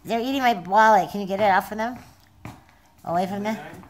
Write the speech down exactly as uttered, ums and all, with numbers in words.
They're eating my wallet. Can you get it out from them? Away from them?